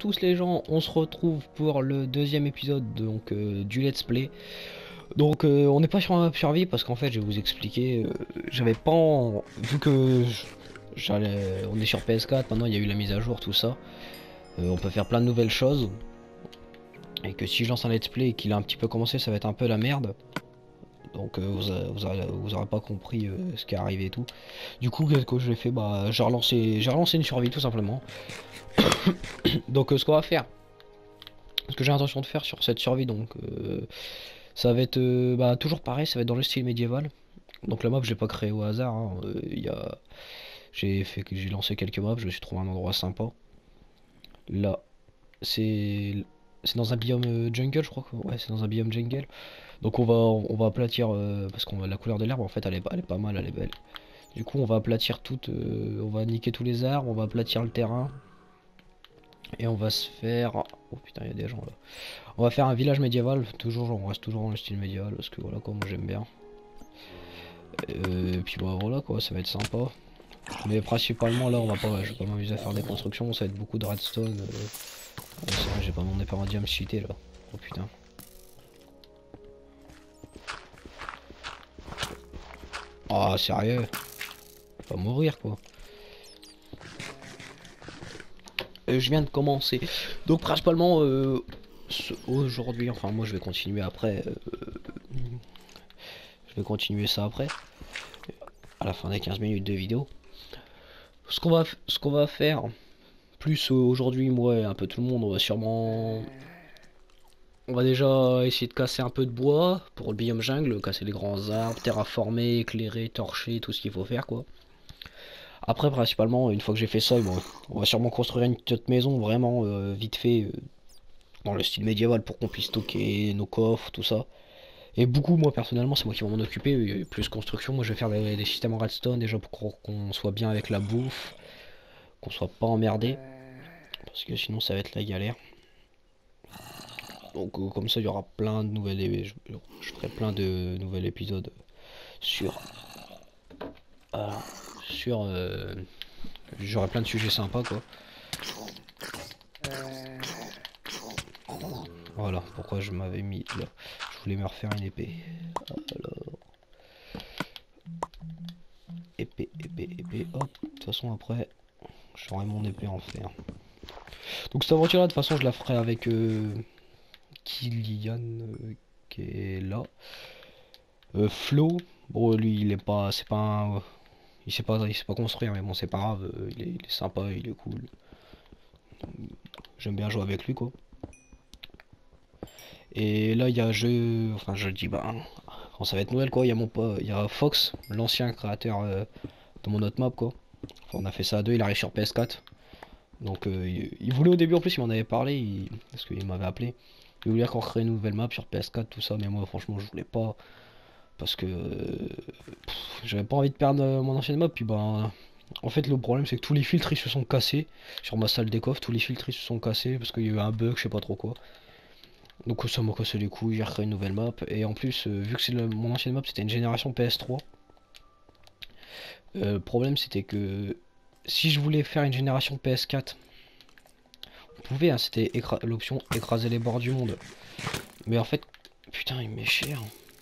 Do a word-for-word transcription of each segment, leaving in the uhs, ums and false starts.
tous les gens, on se retrouve pour le deuxième épisode donc euh, du let's play. Donc euh, on n'est pas sur un map survie parce qu'en fait je vais vous expliquer, euh, j'avais pas en- vu que j'allais, on est sur P S quatre, maintenant il y a eu la mise à jour tout ça, euh, on peut faire plein de nouvelles choses et que si je lance un let's play et qu'il a un petit peu commencé ça va être un peu la merde. Donc euh, vous, a- vous, aurez, vous aurez pas compris euh, ce qui est arrivé et tout. Du coup qu'est-ce que j'ai fait, bah j'ai relancé, j'ai relancé une survie tout simplement. Donc euh, ce qu'on va faire, ce que j'ai l'intention de faire sur cette survie, donc euh, ça va être euh, bah, toujours pareil, ça va être dans le style médiéval. Donc la map j'ai pas créé au hasard, hein. Euh, y a... j'ai fait que j'ai lancé quelques maps, je me suis trouvé un endroit sympa. Là c'est c'est dans un biome euh, jungle, je crois que ouais c'est dans un biome jungle. Donc on va on va aplatir euh, parce qu'on la couleur de l'herbe en fait elle est, elle est pas mal, elle est belle. Du coup on va aplatir toute, euh, on va niquer tous les arbres, on va aplatir le terrain. Et on va se faire... Oh putain, il y a des gens là. On va faire un village médiéval. Toujours, on reste toujours dans le style médiéval. Parce que voilà, quoi, moi j'aime bien. Euh, et puis bah voilà, quoi, ça va être sympa. Mais principalement là, on va pas, je vais pas m'amuser à faire des constructions. Ça va être beaucoup de redstone. Euh... Ouais, c'est vrai, j'ai pas mon épée en diamant cheaté là. Oh putain. Ah, sérieux? Faut pas mourir quoi. Euh, je viens de commencer. Donc principalement euh, aujourd'hui, enfin moi je vais continuer après. Euh, je vais continuer ça après. À la fin des quinze minutes de vidéo. Ce qu'on va, ce qu'on va faire, plus euh, aujourd'hui, moi et un peu tout le monde, on va sûrement... On va déjà essayer de casser un peu de bois pour le biome jungle, casser les grands arbres, terraformer, éclairer, torcher, tout ce qu'il faut faire quoi. Après principalement, une fois que j'ai fait ça, bon, on va sûrement construire une petite maison vraiment euh, vite fait, euh, dans le style médiéval pour qu'on puisse stocker nos coffres, tout ça. Et beaucoup, moi personnellement, c'est moi qui vais m'en occuper, euh, plus construction, moi je vais faire des, des systèmes en redstone déjà pour qu'on soit bien avec la bouffe, qu'on soit pas emmerdé. Parce que sinon ça va être la galère. Donc euh, comme ça il y aura plein de nouvelles, je, je ferai plein de nouveaux épisodes sur voilà, sur euh, j'aurai plein de sujets sympas quoi. Voilà pourquoi je m'avais mis là, je voulais me refaire une épée. Alors, épée épée épée hop, de toute façon après j'aurai mon épée en fer. Donc cette aventure là de toute façon je la ferai avec euh, Kylian euh, qui est là. Euh, Flo, bon lui il est pas, c'est pas un, il sait pas, il sait pas construire, mais bon c'est pas grave, euh, il, est, il est sympa, il est cool. J'aime bien jouer avec lui quoi. Et là il y a jeu, enfin je dis bah quand ça va être Noël quoi, il y a mon pote, il y a Fox, l'ancien créateur euh, de mon autre map quoi. Enfin, on a fait ça à deux, il arrive sur P S quatre. Donc euh, il, il voulait au début en plus, il m'en avait parlé, il, parce qu'il m'avait appelé. Il voulait qu'on crée une nouvelle map sur P S quatre tout ça, mais moi franchement je voulais pas. Parce que euh, j'avais pas envie de perdre euh, mon ancienne map. Puis bah, en fait, le problème c'est que tous les filtres ils se sont cassés sur ma salle des coffres. Tous les filtres ils se sont cassés parce qu'il y a eu un bug, je sais pas trop quoi. Donc ça m'a cassé les couilles. J'ai recréé une nouvelle map. Et en plus, euh, vu que c'est mon ancienne map, c'était une génération P S trois. Euh, le problème c'était que si je voulais faire une génération P S quatre, on pouvait, hein, c'était l'option écraser les bords du monde. Mais en fait, putain, il m'est cher.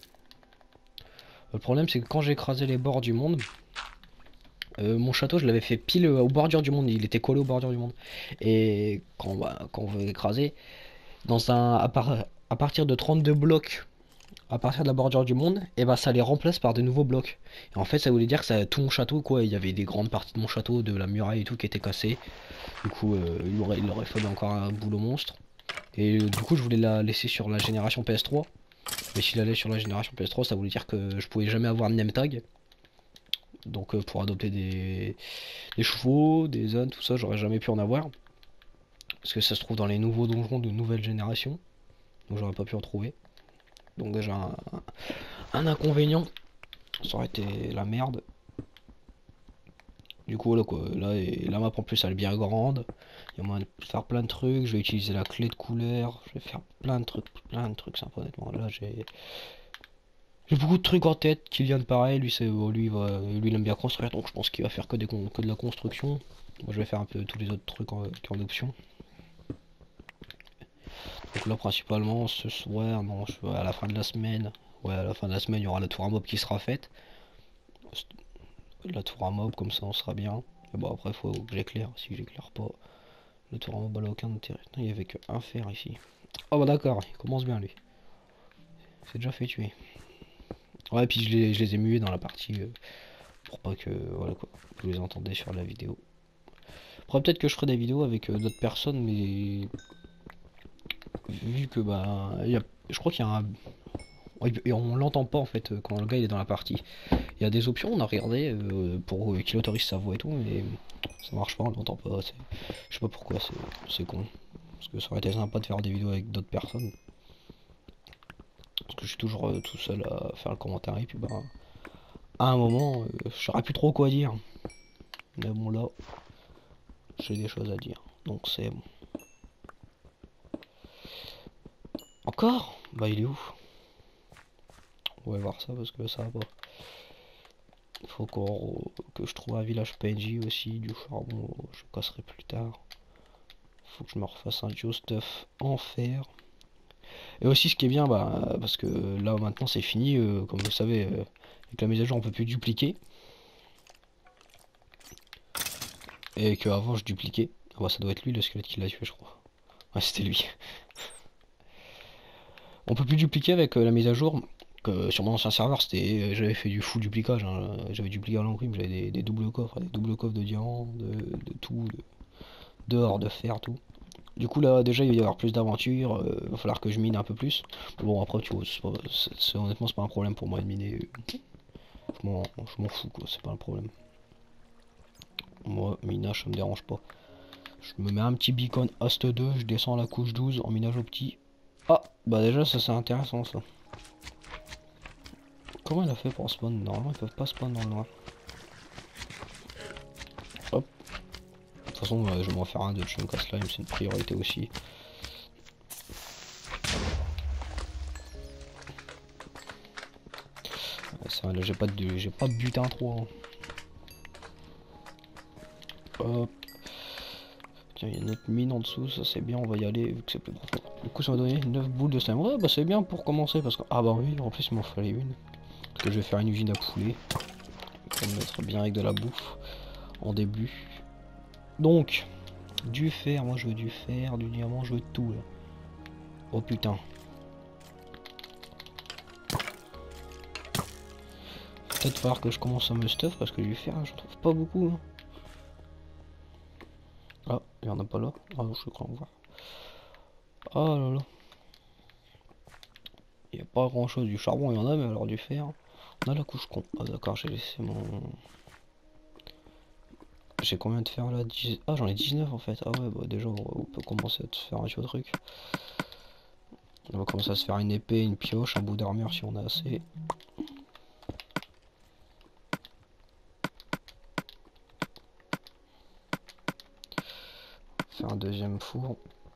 Le problème c'est que quand j'ai écrasé les bords du monde, Euh, mon château, je l'avais fait pile euh, aux bordures du monde. Il était collé aux bordures du monde. Et quand, bah, quand on veut écraser, dans un, à, par- à partir de trente-deux blocs, à partir de la bordure du monde, et bah ça les remplace par de nouveaux blocs. Et en fait, ça voulait dire que ça, tout mon château, quoi, il y avait des grandes parties de mon château, de la muraille et tout, qui étaient cassées. Du coup, euh, il, aurait, il aurait fallu encore un boulot monstre. Et euh, du coup, je voulais la laisser sur la génération P S trois. Mais s'il allait sur la génération P S trois, ça voulait dire que je pouvais jamais avoir de name tag. Donc euh, pour adopter des, des chevaux, des ânes, tout ça, j'aurais jamais pu en avoir. Parce que ça se trouve dans les nouveaux donjons de nouvelle génération. Donc j'aurais pas pu en trouver. Donc déjà un, un inconvénient. Ça aurait été la merde. Du coup là quoi, là et la map en plus elle est bien grande. Il y a moyen de faire plein de trucs. Je vais utiliser la clé de couleur. Je vais faire plein de trucs, plein de trucs sympas honnêtement. Là j'ai. J'ai beaucoup de trucs en tête. Kylian pareil, lui c'est lui, va, lui il aime bien construire, donc je pense qu'il va faire que, des, que de la construction. Moi je vais faire un peu tous les autres trucs en, en option. Donc là principalement ce soir, non, je, à la fin de la semaine, ouais à la fin de la semaine il y aura la tour à mob qui sera faite. La tour à mob comme ça on sera bien. Et bon après faut que j'éclaire, si j'éclaire pas, la tour à mob elle a aucun intérêt. Non, il y avait que un fer ici. Oh bah d'accord, il commence bien lui. C'est déjà fait tuer. Ouais puis je les, je les ai mués dans la partie euh, pour pas que voilà quoi, vous les entendez sur la vidéo. Après peut-être que je ferai des vidéos avec euh, d'autres personnes mais vu que bah y a, je crois qu'il y a un et on l'entend pas en fait quand le gars il est dans la partie. Il y a des options, on a regardé euh, pour euh, qu'il autorise sa voix et tout, mais ça marche pas, on l'entend pas. Je sais pas pourquoi, c'est con. Parce que ça aurait été sympa de faire des vidéos avec d'autres personnes. Parce que je suis toujours euh, tout seul à faire le commentaire et puis bah à un moment, euh, je saurais plus trop quoi dire. Mais bon là, j'ai des choses à dire, donc c'est bon. Encore? Bah il est où? On va voir ça parce que ça va pas. Il faut qu'on que je trouve un village P N J aussi, du charbon, je casserai plus tard. Faut que je me refasse un geostuff en fer. Et aussi ce qui est bien, bah, parce que là maintenant c'est fini, euh, comme vous savez, euh, avec la mise à jour on peut plus dupliquer. Et qu'avant je dupliquais. Ah bah ça doit être lui le squelette qui l'a tué je crois. Ouais c'était lui. On peut plus dupliquer avec euh, la mise à jour. Que sur mon ancien serveur c'était, j'avais fait du full duplicage, hein. J'avais dupliqué à l'encrim, j'avais des, des doubles coffres, des doubles coffres de diamants, de, de tout, de, d'or, de fer, tout. Du coup là déjà il va y avoir plus d'aventures, euh, va falloir que je mine un peu plus. Bon après tu vois, c'est honnêtement c'est pas un problème pour moi de miner. Je m'en fous quoi, c'est pas un problème. Moi minage ça me dérange pas. Je me mets un petit beacon Ast deux, je descends à la couche douze en minage au petit. Ah bah déjà ça c'est intéressant ça. Comment il a fait pour spawn? Normalement ils peuvent pas spawn dans le noir. Hop. De toute façon euh, je vais m'en faire un de chunk à slime, c'est une priorité aussi. Ça, là j'ai pas de j'ai pas de butin trop. Hein. Hop. Tiens, il y a notre mine en dessous, ça c'est bien, on va y aller vu que c'est plus profond. Du coup ça m'a donné neuf boules de slime. Ouais bah c'est bien pour commencer parce que. Ah bah oui, en plus il m'en fallait une. Parce que je vais faire une usine à poulet. Pour me mettre bien avec de la bouffe en début. Donc, du fer, moi je veux du fer, du diamant, je veux tout là. Oh putain. Peut-être falloir que je commence à me stuff parce que du fer je trouve pas beaucoup. Hein. Ah, il y en a pas là. Ah non, je crois en voir. Ah là là. Il n'y a pas grand chose. Du charbon il y en a, mais alors du fer. On a la couche con. Ah d'accord, j'ai laissé mon. J'ai combien de fer là? dix... Ah j'en ai dix-neuf en fait. Ah ouais bah déjà on peut commencer à se faire un petit truc. On va commencer à se faire une épée, une pioche, un bout d'armure si on a assez. Faire un deuxième four.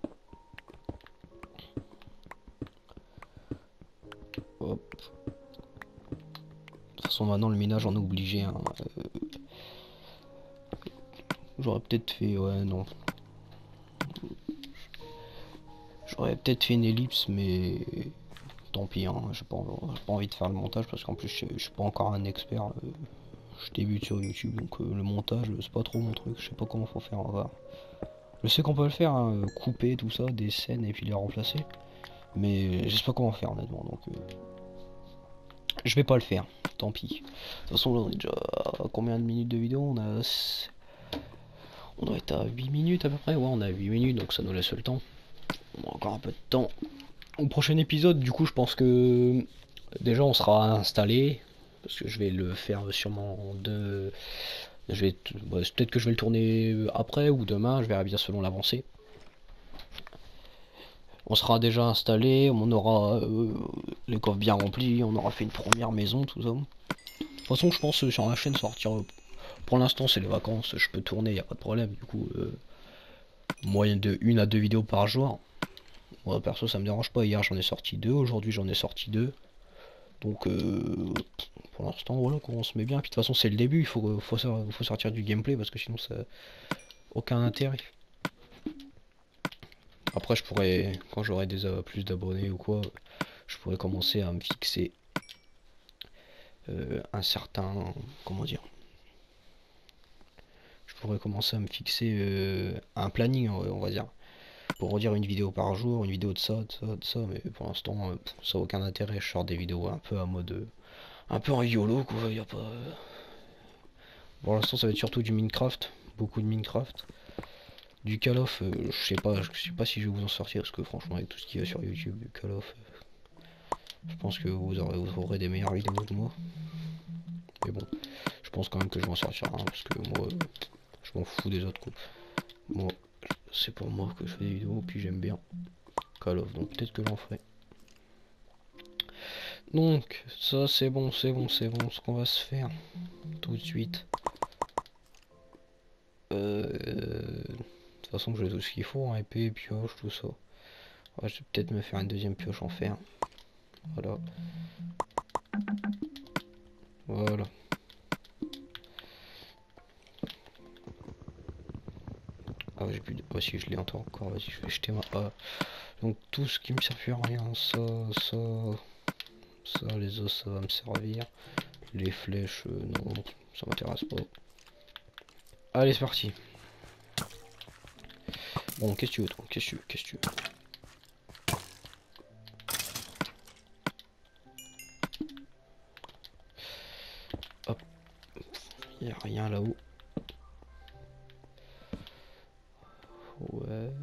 Hop. De toute façon maintenant le minage on est obligé. Hein. Euh... J'aurais peut-être fait... Ouais non. J'aurais peut-être fait une ellipse mais... Tant pis, hein. J'ai pas, pas envie de faire le montage parce qu'en plus je, je suis pas encore un expert. Euh... Je débute sur YouTube donc euh, le montage c'est pas trop mon truc. Je sais pas comment faut faire, on va voir. Je sais qu'on peut le faire, hein, couper tout ça, des scènes et puis les remplacer. Mais je sais pas comment faire honnêtement donc... Euh... Je vais pas le faire, tant pis. De toute façon là on est déjà à combien de minutes de vidéo? On a... On doit être à huit minutes à peu près, ouais on a huit minutes donc ça nous laisse le temps. On a encore un peu de temps. Au prochain épisode du coup je pense que... Déjà on sera installé. Parce que je vais le faire sûrement en deux... Je vais... Bah, peut-être que je vais le tourner après ou demain, je verrai bien selon l'avancée. On sera déjà installé, on aura euh, les coffres bien remplis, on aura fait une première maison, tout ça. De toute façon, je pense sur la chaîne sortir. Pour l'instant, c'est les vacances, je peux tourner, y a pas de problème. Du coup, euh, moyenne de une à deux vidéos par jour. Moi, perso, ça me dérange pas. Hier, j'en ai sorti deux, aujourd'hui, j'en ai sorti deux. Donc, euh, pour l'instant, voilà, on se met bien. Puis de toute façon, c'est le début, il faut, faut, faut sortir du gameplay parce que sinon, ça aucun intérêt. Après je pourrais, quand j'aurai des euh, plus d'abonnés ou quoi, je pourrais commencer à me fixer euh, un certain, comment dire, je pourrais commencer à me fixer euh, un planning, on va dire, pour redire une vidéo par jour, une vidéo de ça, de ça, de ça, mais pour l'instant euh, ça n'a aucun intérêt. Je sors des vidéos un peu à mode, euh, un peu en YOLO quoi, y a pas... euh, Pour l'instant ça va être surtout du Minecraft, beaucoup de Minecraft. Du Call of, euh, je sais pas, je sais pas si je vais vous en sortir parce que franchement avec tout ce qu'il y a sur YouTube, du Call of, euh, je pense que vous aurez, vous aurez des meilleures vidéos que moi. Mais bon, je pense quand même que je vais en sortir un parce que moi, euh, je m'en fous des autres quoi. Moi, c'est pour moi que je fais des vidéos, puis j'aime bien Call of, donc peut-être que j'en ferai. Donc, ça c'est bon, c'est bon, c'est bon, ce qu'on va se faire tout de suite. Euh, de toute façon, j'ai tout ce qu'il faut, hein, épée, pioche, tout ça. Ouais, je vais peut-être me faire une deuxième pioche en fer. Voilà. Voilà. Ah, j'ai plus de... Ah, si je l'ai encore, vas-y, je vais jeter ma... Ah. Donc, tout ce qui me sert plus à rien, ça, ça... Ça, les os, ça va me servir. Les flèches, euh, non, ça m'intéresse pas. Allez, c'est parti. Bon, qu'est-ce que tu veux, toi? Qu'est-ce que tu veux? Qu'est-ce que tu veux? Hop. Il n'y a rien là-haut. Ouais.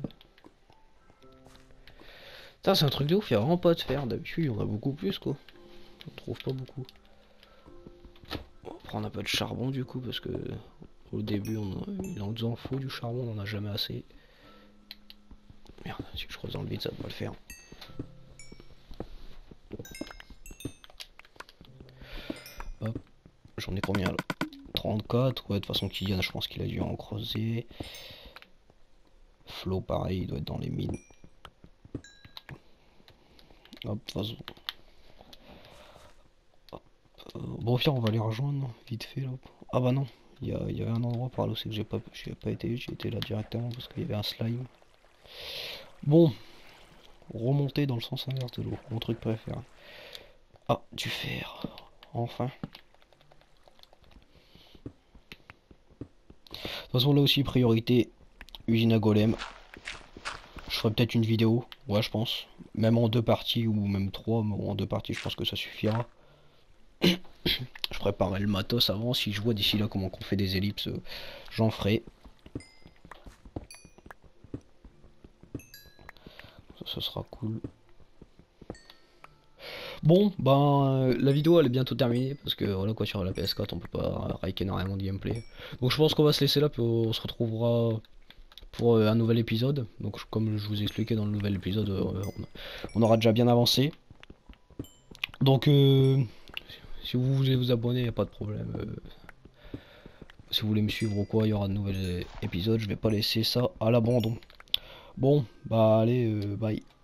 Ça, c'est un truc de ouf, il n'y a vraiment pas de fer. D'habitude, il y en a beaucoup plus, quoi. On trouve pas beaucoup. On va prendre un peu de charbon, du coup, parce que au début, on a... il en nous en faut du charbon, on en a jamais assez. Merde, si je creuse dans le vide, ça va pas le faire. Hop, j'en ai combien là? trente-quatre, ouais, de toute façon, Kylian, je pense qu'il a dû en creuser. Flo, pareil, il doit être dans les mines. Hop, de toute façon. Hop. Euh, bon, au pire, on va les rejoindre, vite fait là. Ah bah non, il y, a, y avait un endroit par là aussi que j'ai pas, j'ai pas été, j'ai été là directement parce qu'il y avait un slime. Bon, remonter dans le sens inverse de l'eau, mon truc préféré. Ah, du fer, enfin. De toute façon, là aussi, priorité, usine à golem. Je ferai peut-être une vidéo, ouais, je pense. Même en deux parties ou même trois, mais en deux parties, je pense que ça suffira. Je préparerai le matos avant. Si je vois d'ici là comment on fait des ellipses, euh, j'en ferai. Ça, ça sera cool. Bon, ben, euh, la vidéo elle est bientôt terminée parce que voilà quoi, sur la P S quatre on peut pas rake énormément de gameplay. Donc je pense qu'on va se laisser là, puis on se retrouvera pour euh, un nouvel épisode. Donc comme je vous expliquais dans le nouvel épisode, euh, on, on aura déjà bien avancé. Donc euh, si vous voulez vous abonner, y a pas de problème. Euh, si vous voulez me suivre ou quoi, il y aura de nouveaux épisodes. Je vais pas laisser ça à l'abandon. Bon, bah allez, euh, bye.